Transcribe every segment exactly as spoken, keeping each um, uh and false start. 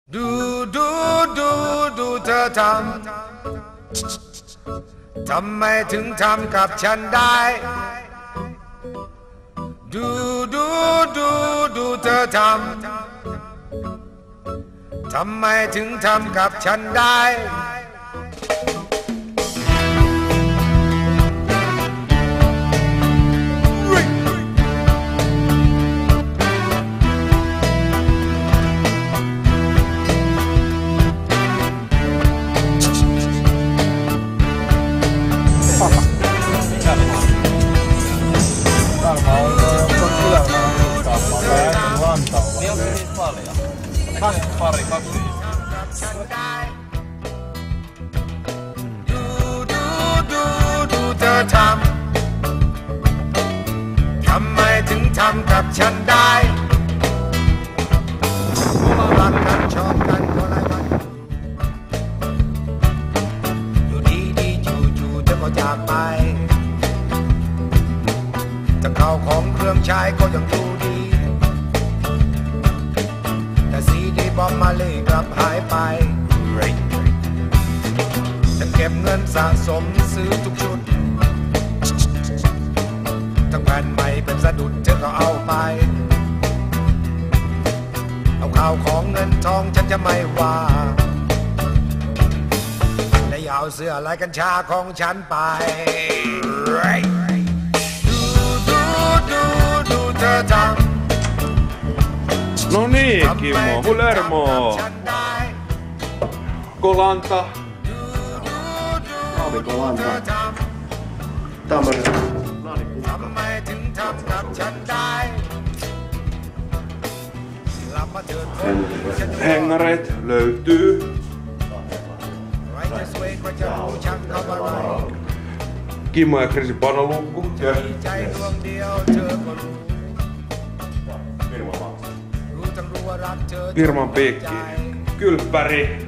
ดูดูดูดูเธอทำทำไมถึงทำกับฉันได้ดูดูดูดูเธอทำทำไมถึงทำกับฉันได้ Pari, kaksi. ดูดูดูดูเธอทำทำไมถึงทำกับฉันได้รักกันชอบกันก็ไรมันอยู่ดีดีจู่จู่เธอก็จากไปจะเข้าของเครื่องใช้ก็ยังดูดีแต่ซีดีบอมมาเลยกลับหายไปฉันเก็บเงินสะสมซื้อทุกชุดทั้งแผ่นใหม่เป็นสะดุดเธอก็เอาไปเอาข่าวของเงินทองฉันจะไม่ว่าและอย่าเอาเสื้อลายกัญชาของฉันไปดูดูดูดูเธอทำ No niin, Kimmo, Hulermo. Kolanta. Aavi Kolanta. Tämmönen Hengäreet löytyy. Kimmo ja Krisi panolukku. Yes. Firman piikki. Kylppäri.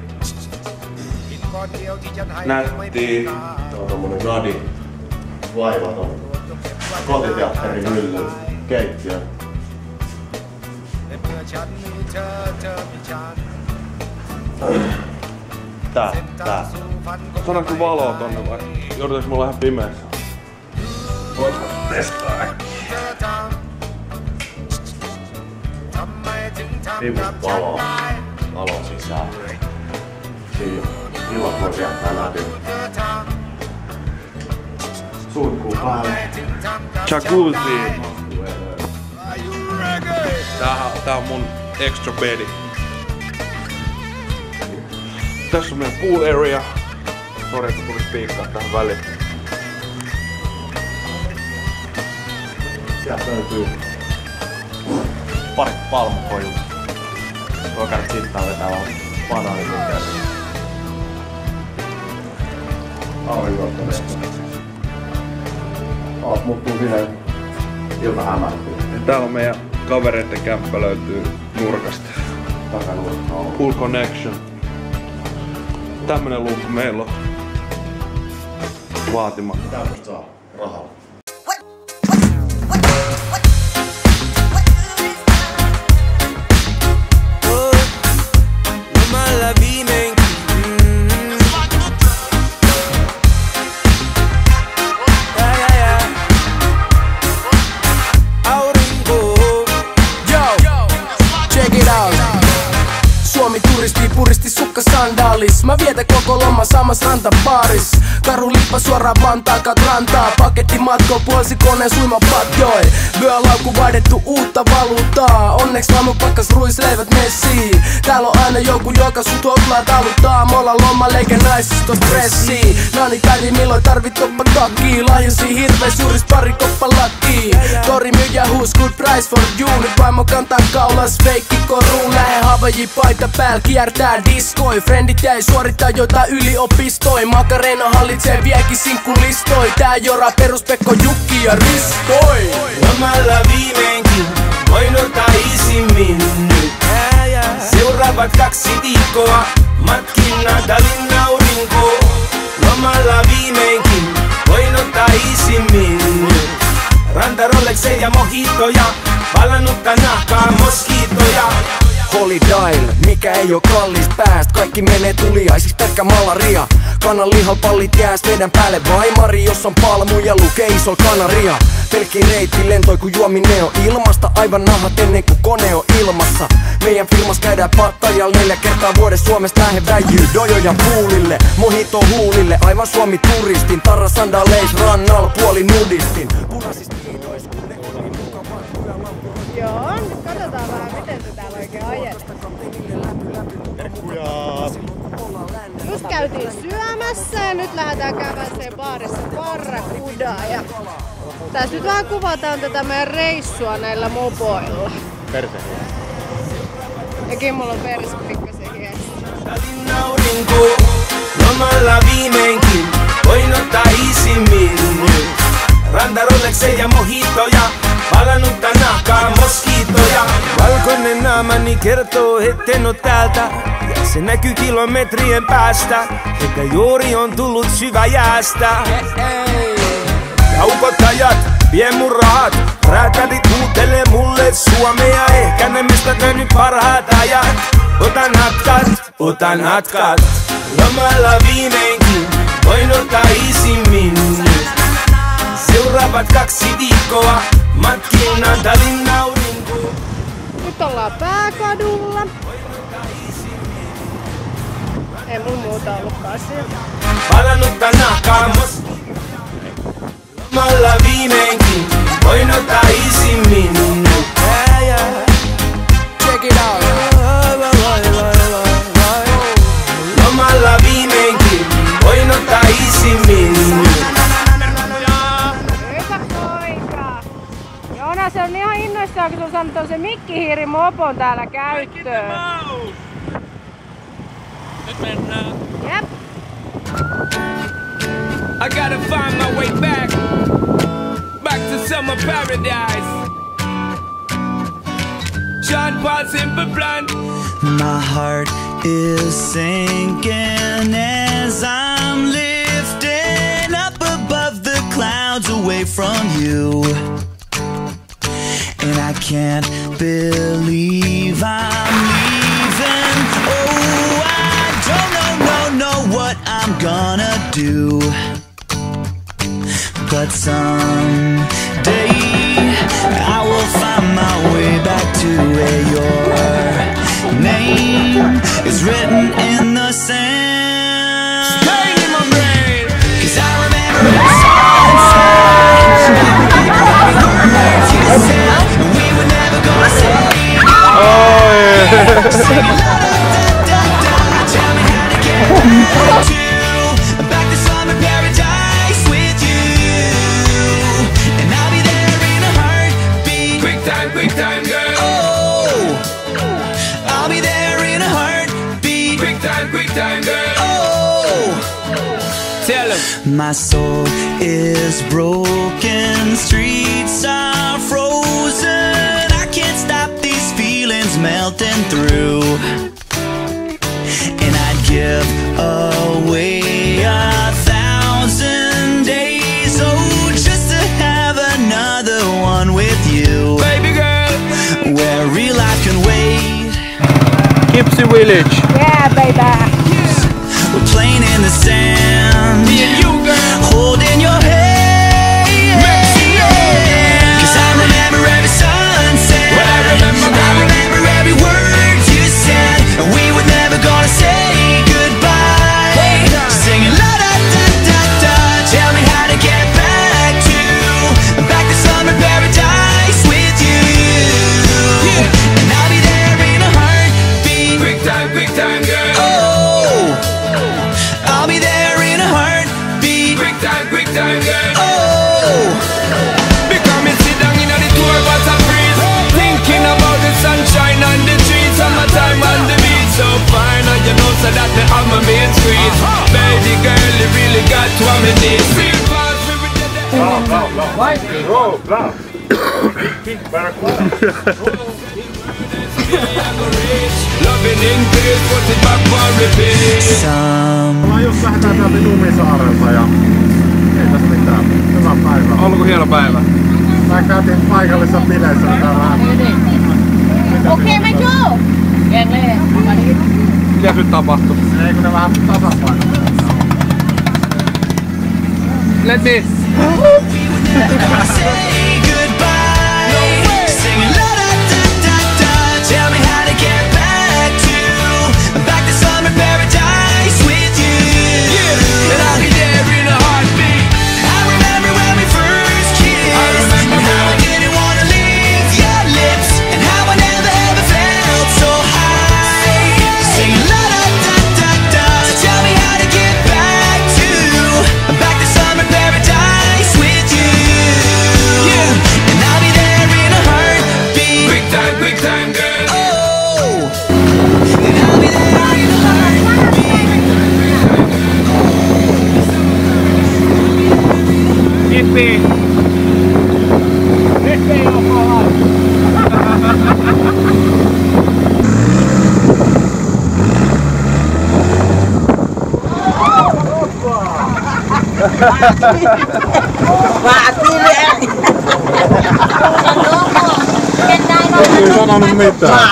Nätti. Tää on tommonen Nadi. Vaivaton. Kotiteatterin mylly. Keittiö. Tää, tää. Saadaanko valoa tonne vai? Joudutaanko mulla ihan pimeässä? Voitko testaa äkkiä? Pimeä valo. Valo sisään. Siinä illat voi viettää Nadin. Suihkuu päälle. Jacuzzi. Tää, tää on mun extra bedi. Tässä on meidän pool area. Sori, että tuli piikkaa tähän väliin. Sieltä löytyy parit palmukojut. Voi käydä sittaan vetää vaan banaanimukeja. Aurinkoottoneet. Alat muuttuu siihen ilta hämärtyy. Täällä on meidän kavereiden kämppä löytyy nurkasta. Takanurkka on. Pool connection. Tämmönen luukku meillä on. Vaatimatta. Mitä tästä saa rahalla? Puristi sukka sandaalis. Mä vietän koko loma samassa rantabaaris. Karu lippa suoraan Vantaan kat rantaa. Paketti matko puolsi koneen suimapatjoi. Vyölaukku vaihdettu uutta valuuttaa. Onneks vaamu pakkas ruisleivät messiin. Täällä on aina joku joka sut hoplaa taluttaa. Molla lomma leikä naisista stressii. Nani päivi milloin tarvit toppa takkii. Lahjasi hirvees juuris pari koppa lakkii. Tori myyjä huus good price for you. Nyt vaimo kantaa kaulas feikki koruun. Lähe Havaji paita pääl kiertää diskoi. Friendit jäi suorittaa jotain yliopistoi. Makarena hallitsee viekin sinkkulistoi. Tää jora peruspekko Jukki ja Ristoi. Lomalla viimeinkin voin ottaa isimmin nyt. Seuraavat kaksi viikkoa matkin Natalin aurinko. Lomalla viimeinkin voin ottaa isimmin nyt. Ranta Rolexeja ja mojitoja, palannutta nahkaa moskiitoja. Holy Dial, mikä ei oo kallis pääst. Kaikki menee tuliaisiksi, pelkkä malaria. Kanan lihapallit jääs meidän päälle vaimari. Jos on palmuja, lukee iso kanaria. Pelkki reitti lentoi kun juominen on ilmasta. Aivan nahat ennen kuin kone on ilmassa. Meidän filmas käydään Pattajal neljä kertaa vuodessa. Suomesta lähde väijyy dojoja puulille. Mojito huulille, aivan Suomi turistin. Tarra sandaleis rannalla, puoli nudistin. Punaisista kiinois, kun ne on niin mukavat. Joo, nyt katsotaan vähän miten se täällä oikein ajetaan. Just käytiin syömässä ja nyt lähdetään käväseen baarissa Barracudaa. Ja tässä nyt vähän kuvataan tätä meidän reissua näillä mopoilla. Perse. Ja Kimmolla on perse pikkasen hiessä. Aurinko, lomalla viimeinkin voin ottaa isimmin. Ranta Rolexeja ja mojitoja, palannutta nahkaa moskiitoja. Valkoinen naamani kertoo, etten oo täältä. Ja se näkyy kilometrien päästä, että juuri on tullut syvä jäästä. Kaukottajat, vie mun rahat, räätälit huutelee mulle suomea. Ehkä ne mistä käynyt parhaat ajat. Otan hatkat, otan hatkat. Lomalla viimeinkin voin ottaa isimmin. Seuraavat kaksi viikkoa matkin Naantalin aurinko. Nyt ollaan pääkadulla. Ei mun muuta ollutkaan siellä. Palannutta nahkaa moskiitoja. Lomalla viimeinkin voin ottaa isimmin. Check it out. Lomalla viimeinkin voin ottaa isimmin. Hyvä poika. Joonas on ihan innoissaan, kun sun sanoo se mikkihiiri mopon täällä käyttöön. Nyt mennään. Jep. I gotta find my way back, back to summer paradise. Sean Paul Simple Plan. My heart is sinking as I'm lifting up above the clouds away from you. And I can't believe I'm leaving. Oh, I don't know, no, know what I'm gonna do. But someday I will find my way back to where your name is written in the sand. Stay in my brain. 'Cause I remember the sunset. Words you said, and we were never gonna say goodbye. Singing la da da da da. Tell me how to get back to back to summer paradise with you. And I'll be there in a heartbeat. Quick time, quick time, girl. Oh, I'll be there in a heartbeat. Quick time, quick time, girl. Oh, Tell him. my soul is broken, streets are frozen. I can't stop these feelings melting through. And I'd give away a thousand days, oh, just to have another one with you. Baby girl. Where real life can wait. Kipsi Village. Yeah, baby. We're playing in the sand. Me and you, girl. Holding your hand. Yeah. 'Cause I remember every sunset. Well, I remember, I remember every word you said. And we were never gonna say goodbye. Singing la da da da da. Tell me how to get back to back to summer paradise with you. And I'll be there in a heartbeat. Quick time, quick time, girl. Oh, I'll be there in a heartbeat. Quick time, quick time, girl. Oh, Because me sit down in the tour bus and breeze, thinking about the sunshine and the trees, summertime on the beach. So fine, and you know so that me on my main street. Baby girl, you really got what me need. Real fast, we will get the Bravo, bravo, bravo. Bro, bravo. Barracuda. loving in peace, put it back on repeat. some Ollaan just lähdetään täältä Lumisaarelta ja ei tässä mitään. Hyvä päivä. Onko hieno päivä? Mä käytiin paikallisessa bileissä täällä vähän. Okei, mä joo. Mitäs nyt tapahtuu? Ei kun ne vähän tasapainoa. Let me. Say goodbye. Singing la da da da da. Tell me how to get back to back to summer paradise with you. Yeah, and I'll be there in a heartbeat. I remember when we first kissed. I remember how I didn't wanna leave your lips, and how I never ever felt so high. Singing la da da da da. Tell me how to get back to back to summer paradise with you. Yeah, And I'll be there in a heartbeat. quick time, quick time, girl. Oh, and I'll be there in a heartbeat. Ippi. Nyt ei oo pahaa. Ei sanonut mitään.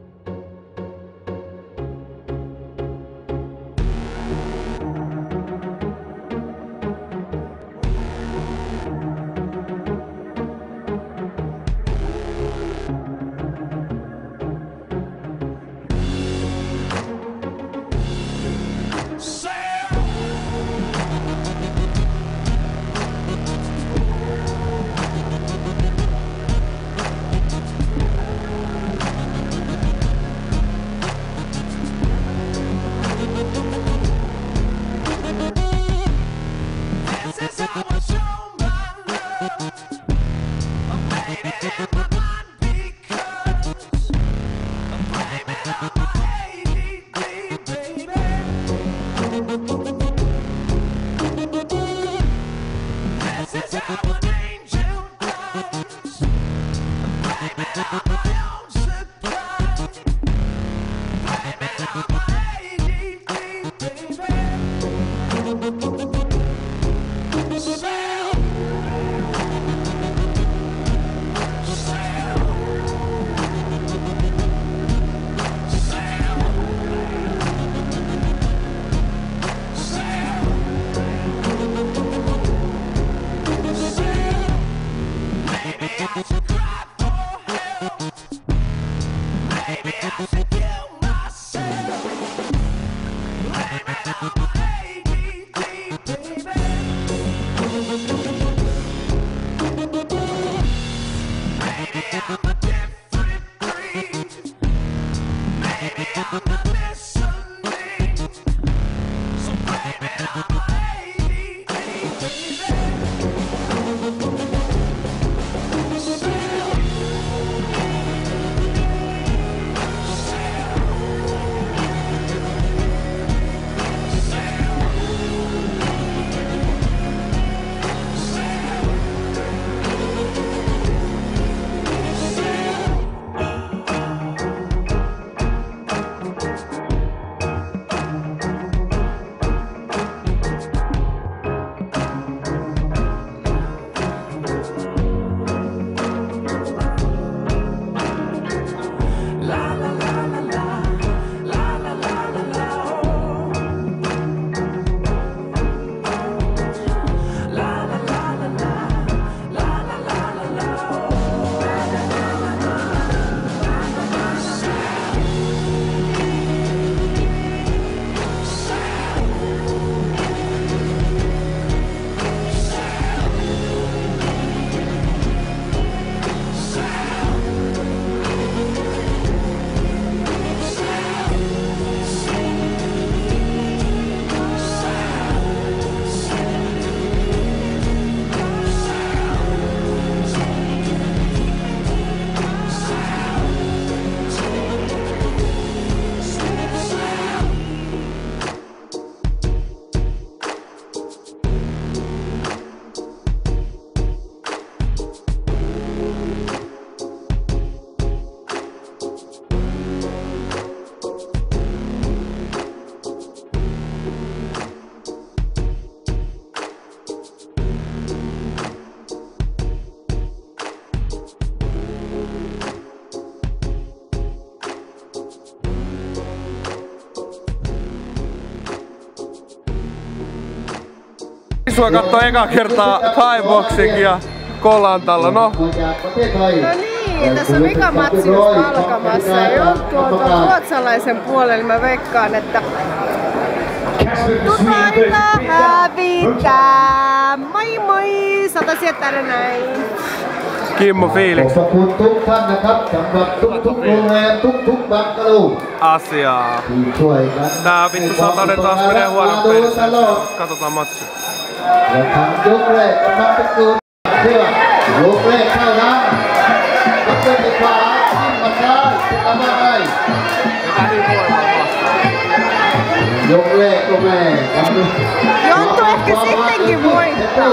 reissua kattoo eka kertaa Thai-boxingia Kolantalla, no? No niin, tässä on vikamatsi just alkamassa ja jos tuolta ruotsalaisen puolelle mä veikkaan, että Tupailla hävitää! Moi moi! Sata sieltä näin! Kimmo fiiliksi. Asiaa. Tää vittu satainen taas menee huonon pelissä. Katsotaan matsia. Jonttu ehkä sittenkin voittaa.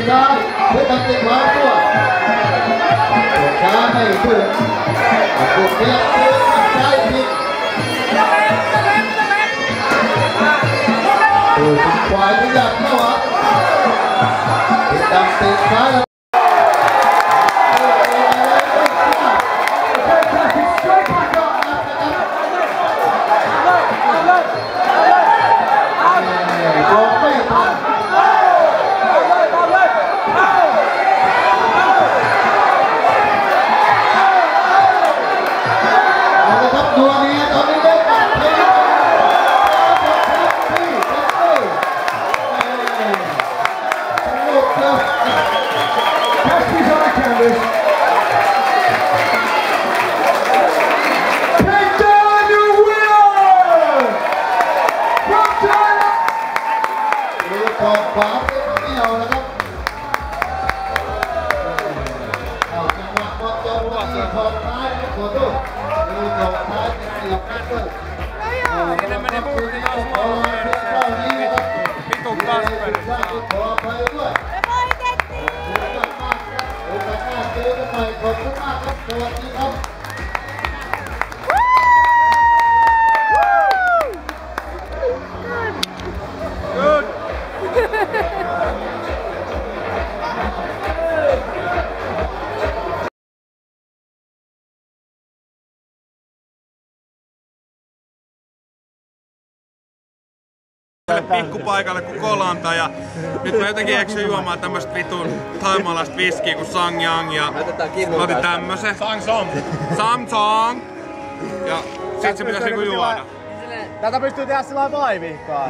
Pikkupaikalle kuin Kolanta ja nyt mä jotenkin eksyin juomaan tämmöstä vitun thaimaalaista viskiä kuin Sangyang ja mä otin tämmösen Samsung Samsung ja sit se pitäis niinku juoda. Tätä pystyy tehdä sillä vaivihkaa.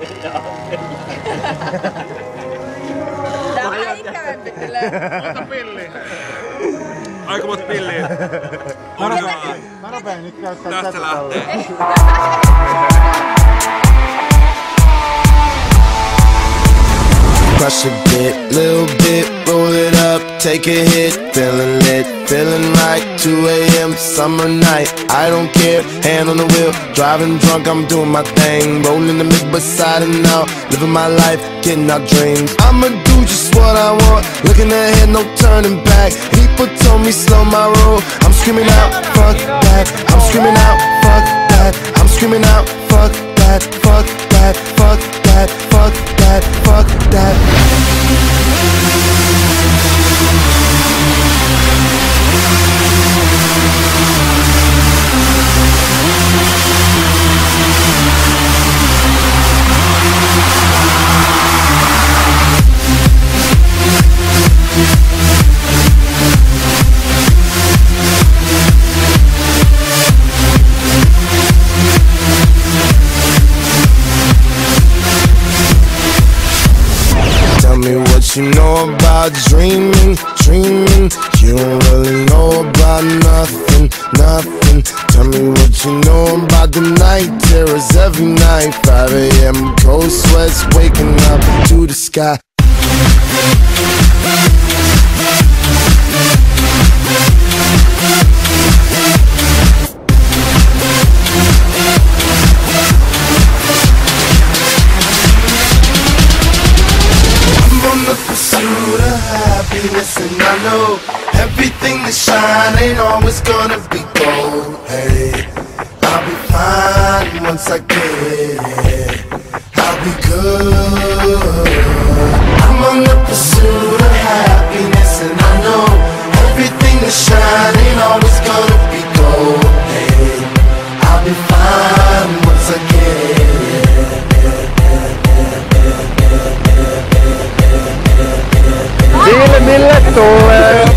Tää on vähän ikävämpi silleen. Ota pilliä. Aika monta pilliä. Mä nopein nyt käyttää tästä lähtee. Crush a bit, little bit, roll it up, take a hit, feeling lit, feeling right, two A M summer night, I don't care, hand on the wheel, driving drunk, I'm doing my thing, rolling the mid beside and now, living my life, getting our dreams, I'ma do just what I want, looking ahead, no turning back, people told me slow my roll, I'm screaming out, fuck that, I'm screaming out, fuck that, I'm screaming out, fuck that, fuck that, fuck that, fuck that, fuck that. You know about dreaming, dreaming. You don't really know about nothing, nothing. Tell me what you know about the night terrors every night. five A M cold sweats waking up to the sky. And I know everything that shine ain't always gonna be gold. Hey, I'll be fine once I get it. I'll be good. I'm on the pursuit of happiness, and I know everything that shine ain't always gonna be gold. Hey, I'll be fine once I get it. tulee.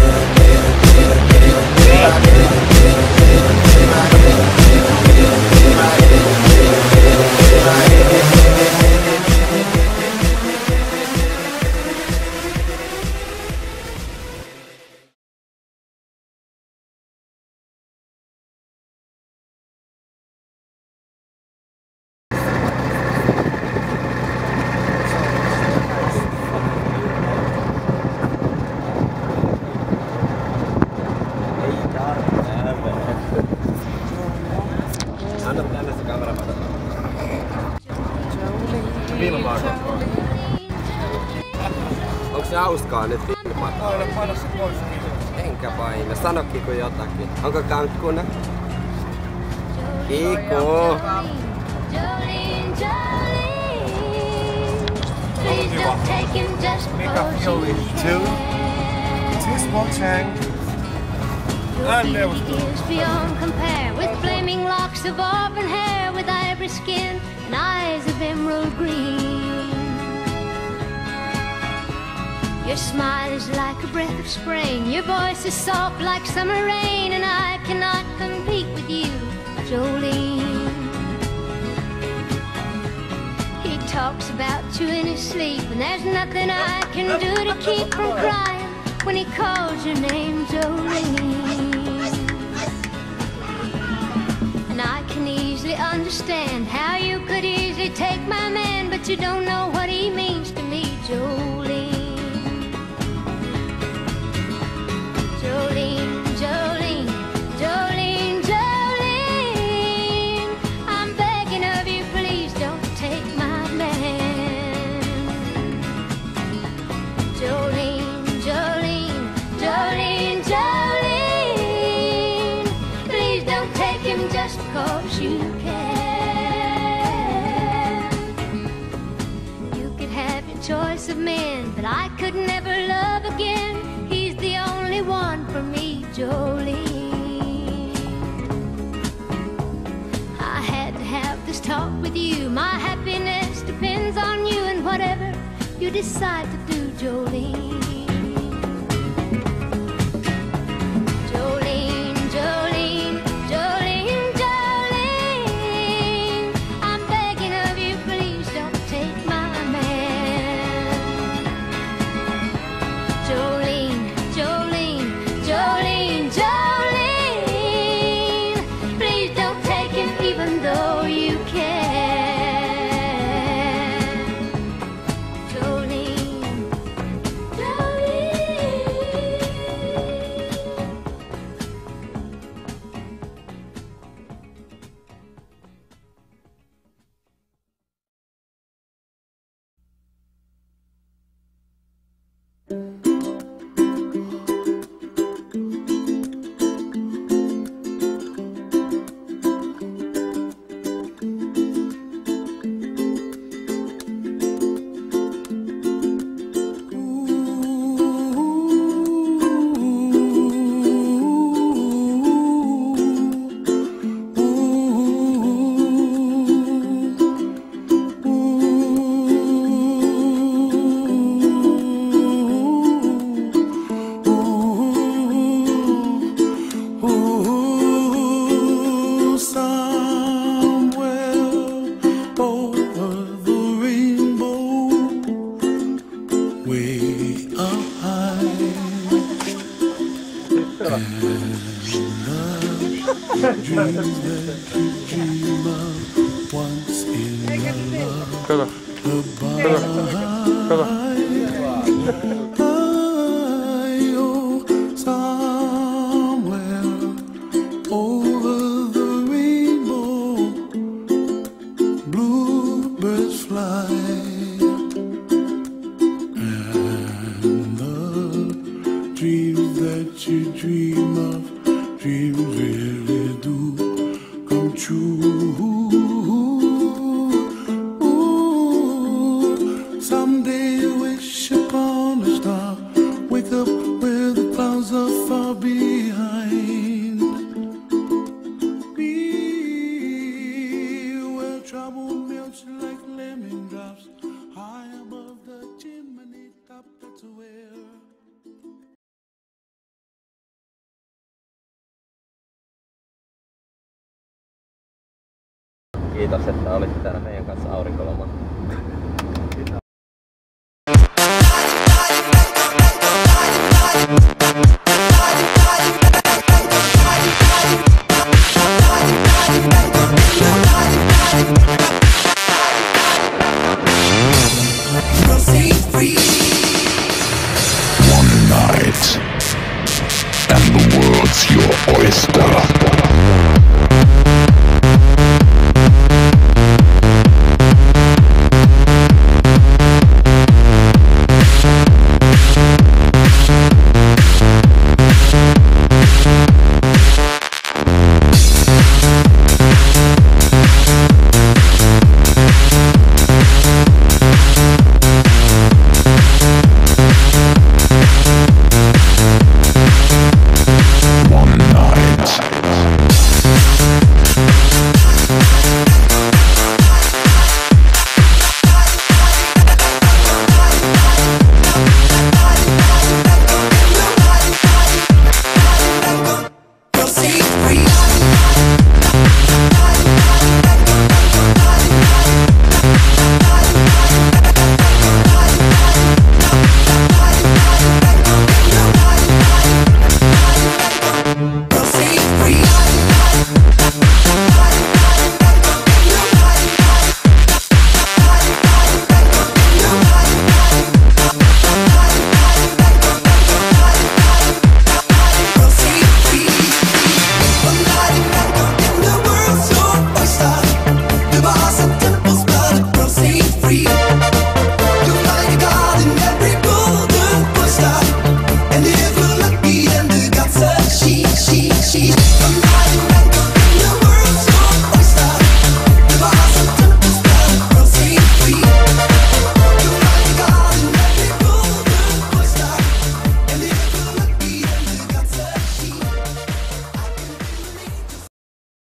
Anna tänne se kamera päätä. Filmaako? Onks se hauskaa nyt filmaa? Paina, paina se pois. Enkä paina. Sano Kiku jotakin. Onko kankkuna? Kiku! Mikä fioli? Two. Two small chang. And there was Years beyond compare with flaming locks of auburn hair, with ivory skin and eyes of emerald green. Your smile is like a breath of spring, your voice is soft like summer rain, and I cannot compete with you, Jolene. He talks about you in his sleep, and there's nothing I can do to keep from crying when he calls your name, Jolene. And I can easily understand how you could easily take my man, but you don't know what he means to me, Jolene. Jolene, Jolene, Jolene, Jolene, I'm begging of you, please don't take my man. Jolene, Jolene, Jolene, Jolene, please don't take him just because you can. You could have your choice of men, but I could never love again. He's the only one for me, Jolene. I had to have this talk with you. My happiness depends on you, and whatever you decide to do, Jolene. Jolene, Jolene, Jolene, Jolene, I'm begging of you, please don't take my man. Jolene, Jolene, Jolene, Jolene, please don't take him even though you can. Jolene, Jolene. Ooh, somewhere over the rainbow, way up high, and the dreams that you dream of once in love, goodbye. Oh, somewhere over the rainbow, bluebirds fly, and the dreams that you dream of, dreams really do come true. Ooh, someday wish upon a star, wake up where the clouds are far behind. Be where trouble melts like lemon drops, high above the chimney top, that's where Kiitos, että olitte täällä meidän kanssa aurinkolomalla.